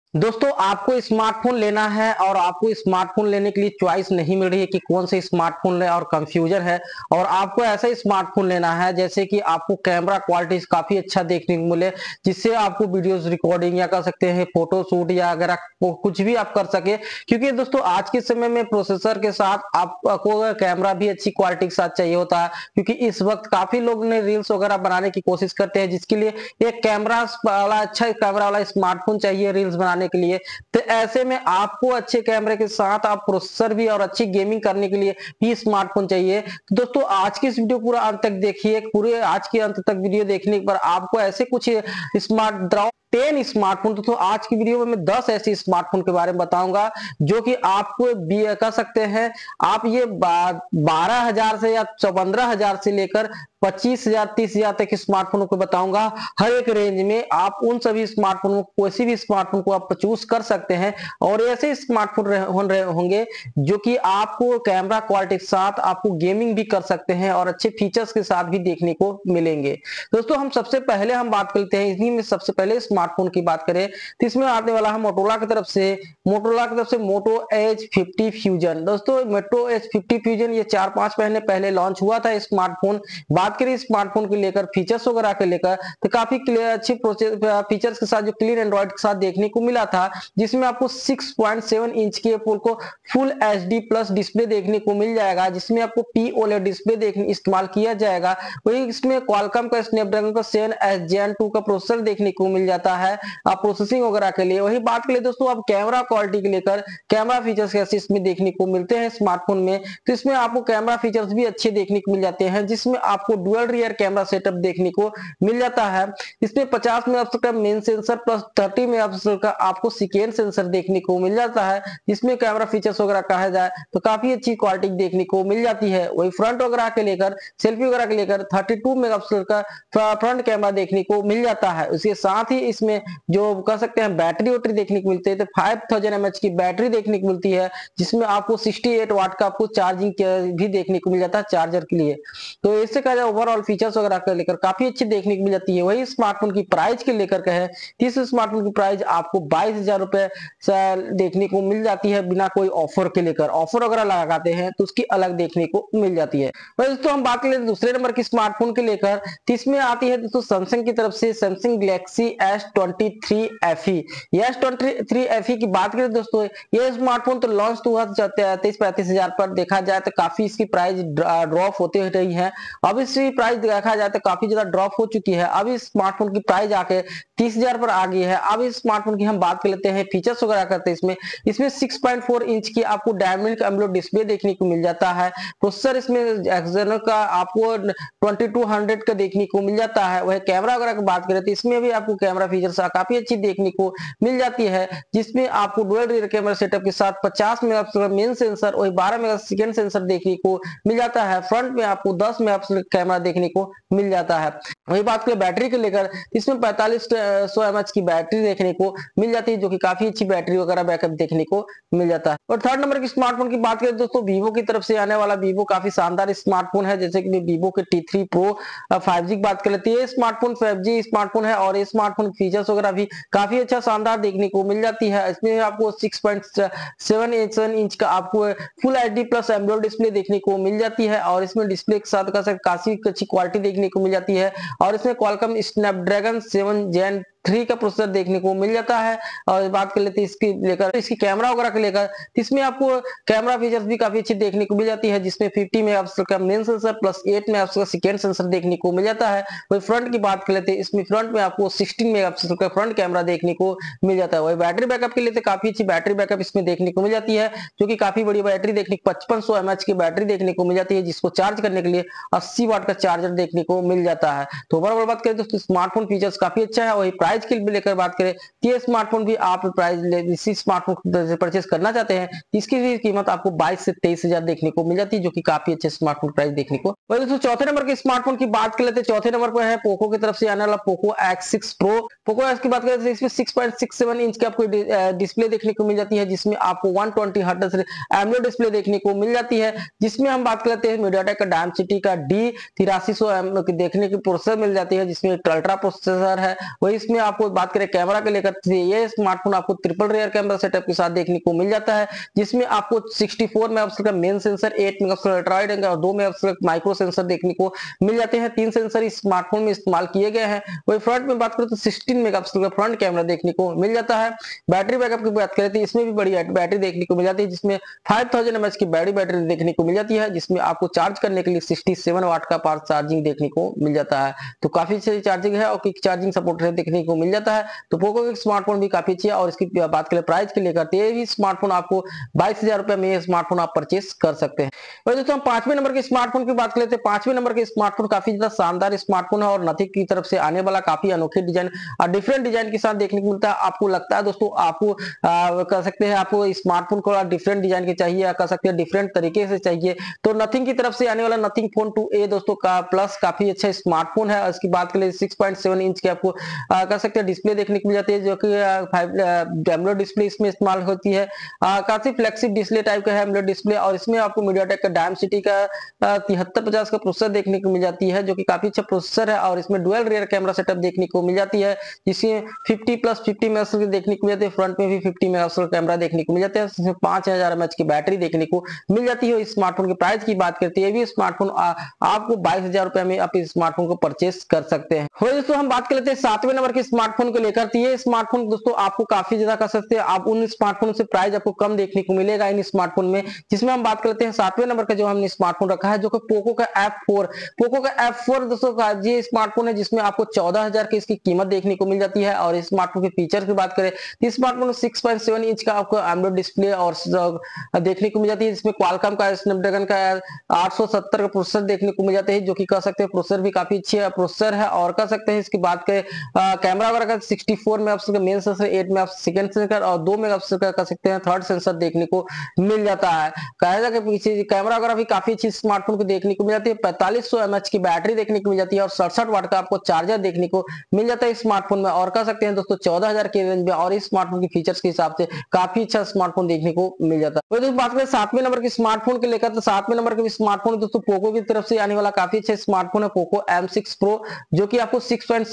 दोस्तों आपको स्मार्टफोन लेना है और आपको स्मार्टफोन लेने के लिए चॉइस नहीं मिल रही है कि कौन से स्मार्टफोन ले और कंफ्यूजन है। और आपको ऐसा स्मार्टफोन लेना है जैसे कि आपको कैमरा क्वालिटी काफी अच्छा देखने को मिले, जिससे आपको वीडियोस रिकॉर्डिंग या कर सकते हैं फोटो शूट या अगर आपको कुछ भी आप कर सके। क्योंकि दोस्तों आज के समय में प्रोसेसर के साथ आपको कैमरा भी अच्छी क्वालिटी के साथ चाहिए होता है, क्योंकि इस वक्त काफी लोग ने रील्स वगैरह बनाने की कोशिश करते हैं, जिसके लिए एक कैमरा वाला अच्छा कैमरा वाला स्मार्टफोन चाहिए रील्स बनाने के लिए। तो ऐसे में आपको अच्छे कैमरे के साथ आप प्रोसेसर भी और अच्छी गेमिंग करने के लिए भी स्मार्टफोन चाहिए। तो दोस्तों आज की इस वीडियो पूरा अंत तक देखिए। पूरे आज के अंत तक वीडियो देखने पर आपको ऐसे कुछ स्मार्ट 10 स्मार्टफोन, तो आज की वीडियो में मैं 10 ऐसे स्मार्टफोन के बारे में बताऊंगा जो कि आपको कर सकते हैं। आप ये 12,000 से या 15,000 से लेकर 25,000 30,000 तक स्मार्टफोनों को बताऊंगा। हर एक रेंज में आप उन सभी स्मार्टफोनों कोई भी स्मार्टफोन को आप चूज कर सकते हैं। और ऐसे स्मार्टफोन होंगे जो कि आपको कैमरा क्वालिटी के साथ आपको गेमिंग भी कर सकते हैं और अच्छे फीचर्स के साथ भी देखने को मिलेंगे। दोस्तों हम सबसे पहले हम बात करते हैं, इन्हीं में सबसे पहले स्मार्टफोन की बात करें तो इसमें आने वाला है मोटोरोला की तरफ से मोटो एज 50 फ्यूजन। दोस्तों मोटो एज 50 फ्यूजन ये 4-5 महीने पहले लॉन्च हुआ था स्मार्टफोन। बात करें स्मार्टफोन को लेकर फीचर्स वगैरह के लेकर तो काफी क्लियर अच्छी फीचर्स के साथ जो क्लीन एंड्रॉइड के साथ देखने को मिला था, जिसमें आपको 6.7 इंच के फुल एचडी प्लस डिस्प्ले देखने को मिल जाएगा, जिसमें आपको पी ओलेड डिस्प्ले देखने इस्तेमाल किया जाएगा। वही इसमें क्वालकॉम का स्नैपड्रैगन का 7 Gen 2 का प्रोसेसर देखने को मिल जाता है प्रोसेसिंग वगैरह के लिए। वही बात के लिए दोस्तों आप कैमरा क्वालिटी के लेकर कैमरा फीचर्स कैसे इसमें देखने को मिलते हैं स्मार्टफोन में, तो इसमें आपको कैमरा फीचर्स भी अच्छे देखने को मिल जाते हैं, जिसमें आपको डुअल रियर कैमरा सेटअप देखने को मिल जाता है। इसमें 50 मेगापिक्सल का मेन सेंसर प्लस 30 मेगापिक्सल का आपको सेकेंड सेंसर देखने को मिल जाता है, जिसमें कैमरा फीचर्स वगैरह कहा जाए तो काफी अच्छी क्वालिटी देखने को मिल जाती है। वही फ्रंट वगैरह के लेकर सेल्फी वगैरह के लेकर 32 मेगापिक्सल का फ्रंट कैमरा देखने को मिल जाता है। उसके साथ ही इसमें जो कह सकते हैं बैटरी वोटरी देखने को मिलती है, तो 5000 mAh की बैटरी देखने को मिलती है, जिसमें आपको 68 वाट का आपको चार्जिंग भी देखने को मिल जाता है चार्जर के लिए। तो इससे कहा जाए ओवरऑल फीचर्स वगैरह को लेकर काफी अच्छी देखने को मिल जाती है। वही स्मार्टफोन की प्राइस के लेकर कहे इस स्मार्टफोन की प्राइस आपको 22,000 रुपए देखने को मिल जाती है, बिना कोई ऑफर के लेकर। ऑफर वगैरह लगाते हैं तो उसकी अलग देखने को मिल जाती है। दोस्तों हम बात करें दूसरे नंबर की स्मार्टफोन के लेकर, तो इसमें आती है दोस्तों सैमसंग की तरफ से सैमसंग गैलेक्सी S23 FE। ये S23 FE की बात करें दोस्तों, ये स्मार्टफोन तो लॉन्च हुआ 33-35,000 पर। देखा जाए तो काफी इसकी प्राइस ड्रॉप होते रही है। अब इसकी प्राइस देखा जाए तो काफी ज्यादा ड्रॉप हो चुकी है। अब इस स्मार्टफोन की प्राइस आके 30,000 पर आ गई है। अब इस स्मार्टफोन की हम बात कर लेते हैं, फीचर्स वगैरह करते हैं इसमें 6.4 इंच की आपको डायमंड एमोलेड डिस्प्ले देखने को मिल जाता है। प्रोसेसर इसमें एक्सर्नो का आपको 2200 का देखने को मिल जाता है। वह कैमरा वगैरह की बात करें तो इसमें भी आपको कैमरा फीचर्स काफी अच्छी देखने को मिल जाती है, जिसमें आपको डुअल रियर कैमरा सेटअप के साथ 50 मेगापिक्सल का मेन सेंसर और 12 मेगापिक्सल सेकेंड सेंसर देखने को मिल जाता है। फ्रंट में आपको 10 मेगापिक्सल कैमरा देखने को मिल जाता है। वही बात करें बैटरी को लेकर, इसमें 4500 mAh की बैटरी देखने को मिल जाती है, जो कि काफी अच्छी बैटरी वगैरह बैकअप देखने को मिल जाता है। और थर्ड नंबर की स्मार्टफोन की बात करें दोस्तों, वीवो की तरफ से आने वाला वीवो काफी शानदार स्मार्टफोन है, जैसे कि वीवो के T3 Pro 5G की बात कर लेते हैं। स्मार्टफोन 5G स्मार्टफोन है और ये स्मार्टफोन फीचर्स वगैरह भी काफी अच्छा शानदार देखने को मिल जाती है। इसमें आपको 6.7 इंच का आपको full HD plus AMOLED display देखने को मिल जाती है, और इसमें डिस्प्ले के साथ काफी अच्छी क्वालिटी देखने को मिल जाती है। और इसमें क्वालकॉम स्नैपड्रैगन 7 Gen 3 का प्रोसेसर देखने को मिल जाता है। और बात कर लेते हैं इसकी लेकर इसकी कैमरा वगैरह को लेकर, इसमें आपको कैमरा फीचर्स भी काफी अच्छी देखने को मिल जाती है, जिसमें 50 मेगापिक्सल का मेन सेंसर प्लस 8 मेगापिक्सल का सेकेंड सेंसर देखने को मिल जाता है। वही फ्रंट की बात कर लेते हैं, इसमें फ्रंट में आपको 16 मेगापिक्सल का फ्रंट कैमरा देखने को मिल जाता है। वही बैटरी बैकअप के लिए तो काफी अच्छी बैटरी बैकअप इसमें देखने को मिल जाती है, जो कि काफी बड़ी बैटरी देखने 5500 mAh की बैटरी देखने को मिल जाती है, जिसको चार्ज करने के लिए 80 वाट का चार्जर देखने को मिल जाता है। तो ओवरऑल बात करें दोस्तों स्मार्टफोन फीचर्स काफी अच्छा है। वही प्राइस के लेकर बात करें, ये स्मार्टफोन भी आप इसी स्मार्टफोन परचेस करना चाहते हैं, इसकी भी कीमत आपको 22 से 23,000 देखने को मिल जाती है, जो कि काफी अच्छे स्मार्टफोन प्राइस देखने को। वही दोस्तों चौथे नंबर के स्मार्टफोन की बात कर लेते हैं। चौथे नंबर पर है पोको की तरफ से आने वाला Poco X6 Pro। Poco X की बात करें तो इसमें 6.67 इंच की आपको डिस्प्ले देखने को मिल जाती है, जिसमें आपको 120 हर्ट्ज एमोलेड डिस्प्ले देखने को मिल जाती है। जिसमें हम बात कर लेते हैं मीडियाटेक का डायमेंसिटी का D8300 देखने की प्रोसेसर मिल जाती है, जिसमें अल्ट्रा प्रोसेसर है। वही इसमें जिसमें आपको बात करें कैमरा के लेकर, ये स्मार्टफोन आपको ट्रिपल रियर कैमरा सेटअप के साथ देखने को मिल जाता है, जिसमें आपको 64 मेगापिक्सल का main sensor, 8 megapixel ultra wide angle और 2 मेगापिक्सल माइक्रो सेंसर देखने को मिल जाते हैं। 3 सेंसर इस स्मार्टफोन में इस्तेमाल किए गए हैं। वही फ्रंट में बात करें तो 16 मेगापिक्सल का फ्रंट कैमरा देखने को मिल जाता है। बैटरी बैकअप की बात करें तो इसमें भी बड़ी बैटरी देखने को मिल जाती है, जिसमें 5000 mAh की बड़ी बैटरी देखने को मिल जाती है, जिसमें आपको चार्ज करने के लिए 67 वाट का फास्ट चार्जिंग देखने को मिल जाता है। तो काफी अच्छी चार्जिंग है और क्विक चार्जिंग सपोर्ट देखने को मिल जाता है। तो पोको का स्मार्टफोन भी काफी अच्छी है। और इसकी बात करें प्राइस के लेकर, ये भी स्मार्टफोन आपको 22,000 रुपए में ये स्मार्टफोन आप परचेस कर सकते हैं। और दोस्तों हम 5वें नंबर के स्मार्टफोन की बात कर लेते हैं। 5वें नंबर के स्मार्टफोन काफी ज्यादा शानदार स्मार्टफोन है और नथिंग की तरफ से आने वाला काफी अनोखे डिजाइन और डिफरेंट डिजाइन के साथ देखने को मिलता है। आपको लगता है दोस्तों आपको कह सकते हैं आपको स्मार्टफोन को डिफरेंट डिजाइन के चाहिए या कह सकते हैं डिफरेंट तरीके से चाहिए, तो नथिंग की तरफ से आने वाला नथिंग फोन 2A दोस्तों का प्लस काफी अच्छा स्मार्टफोन है। इसकी बात करें 6.7 इंच की आपको कह सकते हैं डिस्प्ले देखने को मिल जाती है, जो कि एमोलेड डिस्प्ले इसमें इस्तेमाल होती है। काफी फ्लेक्सिबल डिस्प्ले टाइप का है एमोलेड डिस्प्ले। और इसमें आपको मीडियाटेक का डायमेंसिटी का 7350 का प्रोसेसर देखने को मिल जाती है, जो कि काफी अच्छा प्रोसेसर है। और इसमें डुअल रियर कैमरा सेटअप देखने को मिल जाती है, जिसमें 50+50 मेगापिक्सल देखने को मिल जाती है। फ्रंट में भी 50 मेगापिक्सल कैमरा देखने को मिल जाता है। इसमें 5000 mAh की बैटरी देखने को मिल जाती है। इस स्मार्टफोन की प्राइस की बात करते हैं, ये भी स्मार्टफोन आपको 22,000 रुपए में आप इस स्मार्टफोन को परचेस कर सकते हैं। दोस्तों हम बात कर लेते हैं 7वें नंबर के स्मार्टफोन को लेकर। तो ये स्मार्टफोन दोस्तों आपको काफी ज्यादा कर सकते हैं, आप उन स्मार्टफोन से प्राइस आपको कम देखने को मिलेगा इन स्मार्टफोन में, जिसमें हम बात करते हैं 7वें नंबर का जो हमने स्मार्टफोन रखा है, जो कि पोको का F4। पोको का F4 दोस्तों का ये स्मार्टफोन है, जिसमें आपको 14,000 की इसकी कीमत देखने को मिल जाती है। और इस स्मार्टफोन के फीचर की बात करें तो स्मार्टफोन 6.7 इंच का आपको एमोलेड डिस्प्ले और देखने को मिल जाती है, जिसमें क्वालकॉम का स्नैपड्रैगन का 870 का प्रोसेसर देखने को मिल जाते हैं, जो कि कह सकते हैं प्रोसेसर भी काफी अच्छी प्रोसेसर है। और कह सकते हैं इसकी बात करें कैमरा वगैरह का 64 मेगापिक्सल का main sensor, 8 megapixel second sensor और 2 मेगापिक्सल का कह सकते हैं थर्ड सेंसर देखने को मिल जाता है। कहेगा कि पीछे कैमरा वगैरह भी काफी अच्छी स्मार्टफोन को देखने को मिल जाती है। 4500 mAh की बैटरी देखने को मिल जाती है और 67 वाट का आपको चार्जर देखने को मिल जाता है स्मार्टफोन में। और कह सकते हैं दोस्तों 14,000 के रेंज में और इस स्मार्टफोन के फीचर्स के हिसाब से काफी अच्छा स्मार्टफोन देखने को मिल जाता है। दोस्तों बात करें 7वें नंबर के स्मार्टफोन के लेकर, तो 7वें नंबर के स्मार्टफोन दोस्तों पोको की तरफ से आने वाला काफी अच्छा स्मार्टफोन है, पोको M6 Pro, जो कि आपको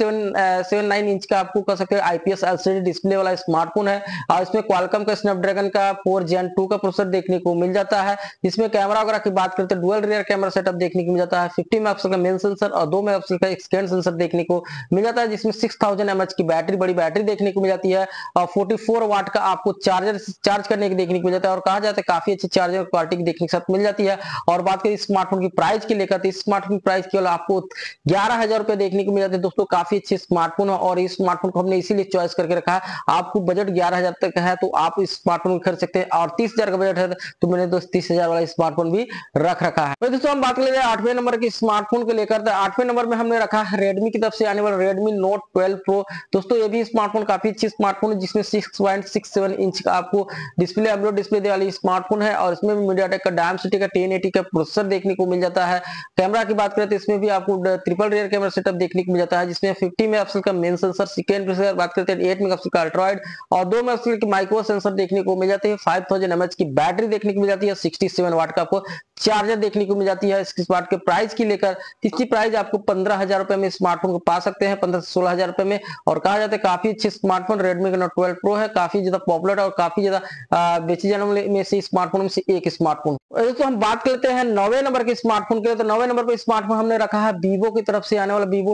6.79 इंच का आपको कह सकते हैं IPS LCD डिस्प्ले वाला स्मार्टफोन है। और इसमें क्वालकॉम का स्नैपड्रैगन का 4 Gen 2 का प्रोसेसर देखने को मिल जाता है, जिसमें कैमरा वगैरह की बात करते हैं डुअल रियर कैमरा सेटअप देखने को मिल जाता है। 50 मेगापिक्सल का मेन सेंसर और 2 मेगापिक्सल का सेकंड सेंसर देखने को मिल जाता है, जिसमें 6000 mAh की बैटरी बड़ी बैटरी देखने को मिल जाती है और 44 वाट का आपको चार्ज करने की देखने को मिल जाता है। और कहा जाता है काफी अच्छी चार्जर क्वालिटी देखने के साथ मिल जाती है। और बात करें स्मार्टफोन की प्राइस की लेकर, तो इस स्मार्टफोन की प्राइस केवल आपको 11,000 रुपए देखने को मिल जाते हैं। दोस्तों काफी अच्छे स्मार्टफोन है और इस स्मार्टफोन को हमने इसीलिए चॉइस करके रखा है, आपको बजट 11,000 तक है तो आप इस स्मार्टफोन को खरीद सकते हैं। और 30,000 का बजट है तो मैंने दोस्त 30,000 वाला स्मार्टफोन भी रख रखा है। तो दोस्तों हम बात कर लेते हैं 8वें नंबर के स्मार्टफोन को लेकर। तो 8वें नंबर में हमने रखा है Redmi की तरफ से आने वाला Redmi Note 12 Pro। दोस्तों ये भी स्मार्टफोन काफी अच्छी स्मार्टफोन है, जिसमें 6.67 इंच का आपको डिस्प्ले एमोलेड डिस्प्ले वाली स्मार्टफोन है। और इसमें मीडियाटेक का डायमेंसिटी का 1080 का प्रोसेसर देखने को मिल जाता है। कैमरा की बात करें तो इसमें भी आपको ट्रिपल रियर कैमरा सेटअप देखने को मिल जाता है, जिसमें 50 मेगापिक्सल का मेन सेंसर, सेकंड सेंसर बात करते हैं 8 मेगापिक्सल का अल्ट्रा वाइड और 2 मेगापिक्सल की माइक्रो सेंसर देखने को मिल जाते हैं। 5000 mAh की बैटरी देखने को मिल जाती है, 67 वाट का आपको चार्जर देखने को मिल जाती है। इसकी बात के प्राइस की लेकर, इसकी प्राइस आपको 15,000 रुपए में स्मार्टफोन को पा सकते हैं, 15 से 16,000 रुपए में। और कहा जाता है काफी अच्छे स्मार्टफोन Redmi का Note 12 Pro है, काफी ज्यादा पॉपुलर और काफी ज्यादा बेचे जाने वाले में से स्मार्टफोन में से एक स्मार्टफोन। दोस्तों हम बात कर लेते हैं 9वें नंबर के स्मार्टफोन के लिए। तो 9वें नंबर पे स्मार्टफोन हमने रखा है Vivo की तरफ से आने वाला Vivo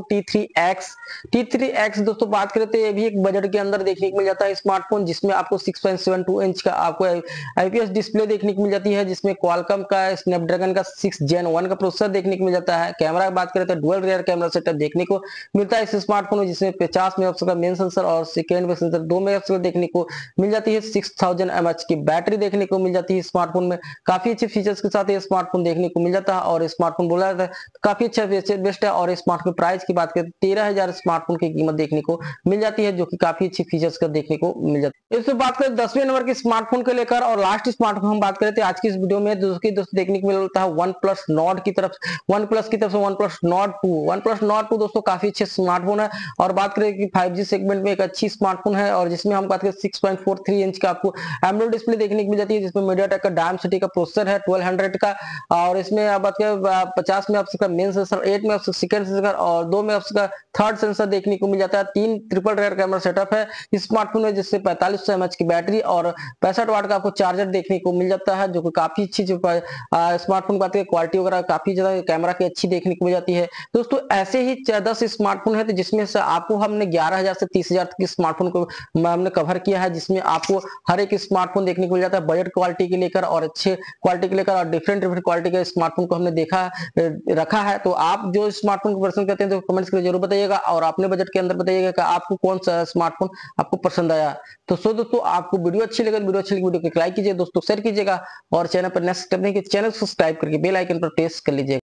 T3X। दोस्तों बात करते हैं ये भी एक बजट के अंदर देखने को मिल जाता है स्मार्टफोन, जिसमें आपको 6.72 इंच का आपको IPS डिस्प्ले देखने को मिल जाती है, जिसमें क्वालकॉम का स्नैपड्रैगन का 6 Gen 1 का प्रोसेसर देखने को मिल जाता है। कैमरा की बात करें तो डुअल रियर कैमरा सेटअप देखने को मिलता है इस स्मार्टफोन में, जिसमें 50 मेगापिक्सल का मेन सेंसर और सेकंड में सेंसर 2 मेगापिक्सल देखने को मिल जाती है। 6000 mAh की बैटरी देखने को मिल जाती है स्मार्टफोन में। काफी अच्छे फीचर्स के साथ ये स्मार्टफोन देखने को मिल जाता है और स्मार्टफोन बोला जाता है काफी अच्छा बेस्ट है। और स्मार्टफोन प्राइस की बात करें 13,000 स्मार्टफोन की कीमत देखने को मिल जाती है, जो कि काफी अच्छी फीचर्स का देखने को मिल जाती है। इससे बात करें 10वें नंबर के स्मार्टफोन को लेकर और लास्ट स्मार्टफोन हम बात करते हैं आज की इस वीडियो में, दोस्तों देखने को मिलता है OnePlus Nord की तरफ से OnePlus Nord 2 दोस्तों काफी अच्छे स्मार्टफोन है। और बात करें कि 5G सेगमेंट में एक अच्छी स्मार्टफोन है, और जिसमें हम बात करें 6.43 इंच का आपको एमोलेड डिस्प्ले देखने को मिल जाती है, जिसमें मीडियाटेक का डायमेंसिटी का प्रोसेसर है 1200 का। और इसमें आप बात करें 50 मेगापिक्सल का main sensor, 8 megapixel second sensor और 2 मेगापिक्सल का थर्ड सेंसर देखने को मिल जाता है। 3 ट्रिपल रेयर कैमरा सेटअप है इस स्मार्टफोन में, जिससे 4500 mAh की बैटरी और 65 वाट का आपको चार्जर देखने को मिल जाता है, जो कि काफी अच्छी जो स्मार्टफोन बात है क्वालिटी वगैरह काफी ज्यादा कैमरा की अच्छी देखने को मिल जाती है। दोस्तों ऐसे ही 10 स्मार्टफोन है, तो जिसमें से आपको हमने 11,000 से 30,000 तक के स्मार्टफोन को हमने कवर किया है, जिसमें आपको हर एक स्मार्टफोन देखने को मिल जाता है बजट क्वालिटी के लेकर और अच्छे क्वालिटी के लेकर, और डिफरेंट क्वालिटी के स्मार्टफोन को हमने रखा है। तो आप जो स्मार्टफोन को पसंद करते हैं तो कमेंट्स करके जरूर बताइएगा, और अपने बजट के अंदर बताइएगा कि आपको कौन सा स्मार्टफोन आपको पसंद आया। तो दोस्तों आपको वीडियो अच्छी लगे वीडियो को लाइक कीजिए, दोस्तों शेयर कीजिएगा, और चैनल पर नेक्स्ट करने के चैनल सब्सक्राइब करके बेल आइकन पर प्रेस कर लीजिएगा।